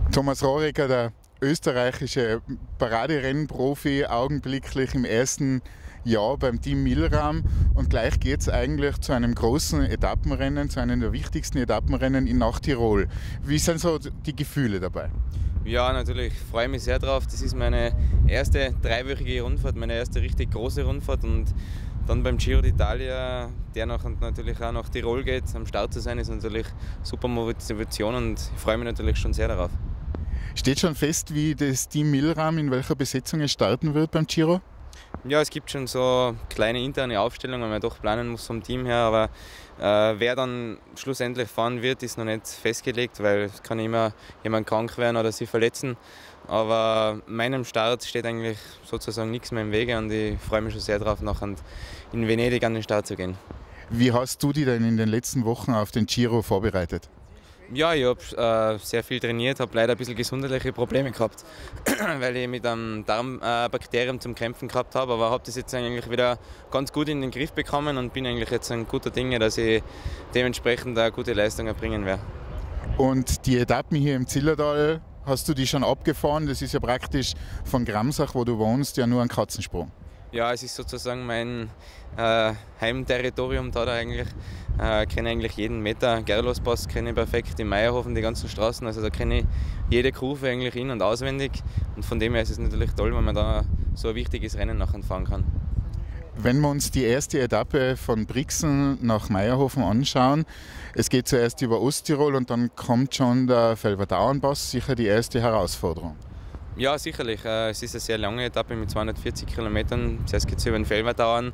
Thomas Rohregger, der österreichische Paraderennprofi, augenblicklich im ersten Jahr beim Team Milram. Und gleich geht es eigentlich zu einem großen Etappenrennen, zu einem der wichtigsten Etappenrennen in Nordtirol. Wie sind so die Gefühle dabei? Ja, natürlich freue ich mich sehr drauf. Das ist meine erste dreiwöchige Rundfahrt, meine erste richtig große Rundfahrt. Und dann beim Giro d'Italia, der natürlich auch nach Tirol geht, am Start zu sein, ist natürlich super Motivation und ich freue mich natürlich schon sehr darauf. Steht schon fest, wie das Team Milram in welcher Besetzung es starten wird beim Giro? Ja, es gibt schon so kleine interne Aufstellungen, weil man doch planen muss vom Team her, aber wer dann schlussendlich fahren wird, ist noch nicht festgelegt, weil es kann immer jemand krank werden oder sich verletzen. Aber meinem Start steht eigentlich sozusagen nichts mehr im Wege und ich freue mich schon sehr darauf, nachher in Venedig an den Start zu gehen. Wie hast du dich denn in den letzten Wochen auf den Giro vorbereitet? Ja, ich habe sehr viel trainiert, habe leider ein bisschen gesundheitliche Probleme gehabt, weil ich mit einem Darmbakterium zum Kämpfen gehabt habe, aber habe das jetzt eigentlich wieder ganz gut in den Griff bekommen und bin eigentlich jetzt ein guter Dinge, dass ich dementsprechend eine gute Leistung erbringen werde. Und die Etappen hier im Zillertal, hast du die schon abgefahren? Das ist ja praktisch von Gramsach, wo du wohnst, ja nur ein Katzensprung. Ja, es ist sozusagen mein Heimterritorium da eigentlich. Kenne eigentlich jeden Meter. Gerlospass kenne ich perfekt, in Meierhofen die ganzen Straßen. Also da kenne ich jede Kurve eigentlich in- und auswendig. Und von dem her ist es natürlich toll, wenn man da so ein wichtiges Rennen nachher fahren kann. Wenn wir uns die erste Etappe von Brixen nach Meierhofen anschauen, es geht zuerst über Osttirol und dann kommt schon der Felbertauernpass, sicher die erste Herausforderung. Ja, sicherlich. Es ist eine sehr lange Etappe mit 240 Kilometern. Zuerst geht es über den Felbertauern.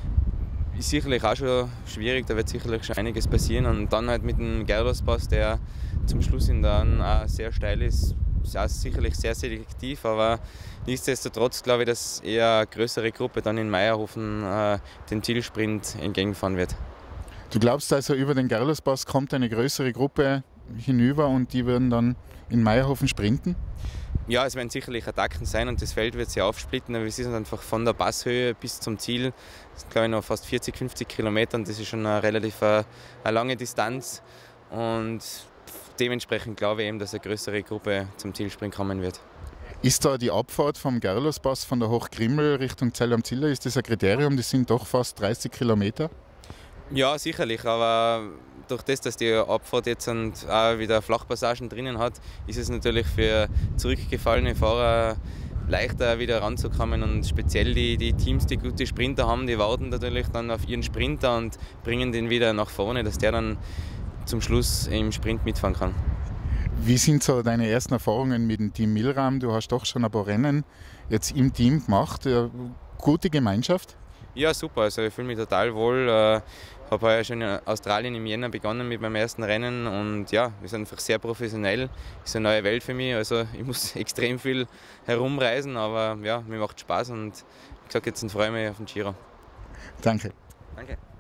Ist sicherlich auch schon schwierig, da wird sicherlich schon einiges passieren. Und dann halt mit dem Gerlospass, der zum Schluss hin dann auch sehr steil ist auch sicherlich sehr selektiv, aber nichtsdestotrotz glaube ich, dass eher eine größere Gruppe dann in Meierhofen den Zielsprint entgegenfahren wird. Du glaubst also, über den Gerlospass kommt eine größere Gruppe hinüber und die werden dann in Meierhofen sprinten? Ja, es werden sicherlich Attacken sein und das Feld wird sich aufsplitten, aber es ist einfach von der Passhöhe bis zum Ziel, das sind glaube ich noch fast 40, 50 Kilometer und das ist schon eine relativ eine lange Distanz und dementsprechend glaube ich eben, dass eine größere Gruppe zum Zielsprint kommen wird. Ist da die Abfahrt vom Gerlospass von der Hochgrimmel Richtung Zell am Ziller, ist das ein Kriterium? Das sind doch fast 30 Kilometer. Ja, sicherlich, aber durch das, dass die Abfahrt jetzt auch wieder Flachpassagen drinnen hat, ist es natürlich für zurückgefallene Fahrer leichter wieder ranzukommen und speziell die Teams, die gute Sprinter haben, die warten natürlich dann auf ihren Sprinter und bringen den wieder nach vorne, dass der dann zum Schluss im Sprint mitfahren kann. Wie sind so deine ersten Erfahrungen mit dem Team Milram? Du hast doch schon ein paar Rennen jetzt im Team gemacht. Gute Gemeinschaft? Ja, super. Also ich fühle mich total wohl. Ich habe heuer schon in Australien im Jänner begonnen mit meinem ersten Rennen und ja, wir sind einfach sehr professionell. Das ist eine neue Welt für mich. Also ich muss extrem viel herumreisen, aber ja, mir macht Spaß und wie gesagt, jetzt freue ich mich auf den Giro. Danke. Danke.